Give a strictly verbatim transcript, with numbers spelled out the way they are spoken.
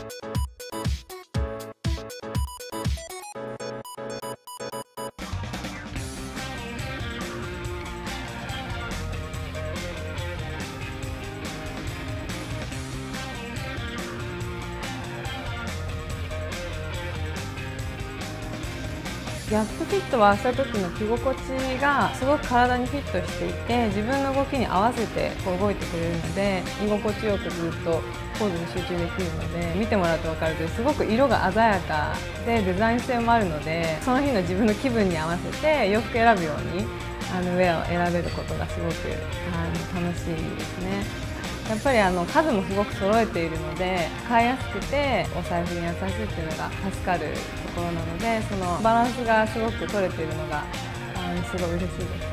ギャップフィットはした時の着心地がすごく体にフィットしていて、自分の動きに合わせてこう動いてくれるので、居心地よくずっとポーズに集中できるので、見てもらうと分かるけどすごく色が鮮やかでデザイン性もあるので、その日の自分の気分に合わせて洋服選ぶようにあのウェアを選べることがすごくあの楽しいですね。やっぱりあの数もすごく揃えているので、買いやすくてお財布に優しいっていうのが助かるところなので、そのバランスがすごく取れているのがあのすごい嬉しいです。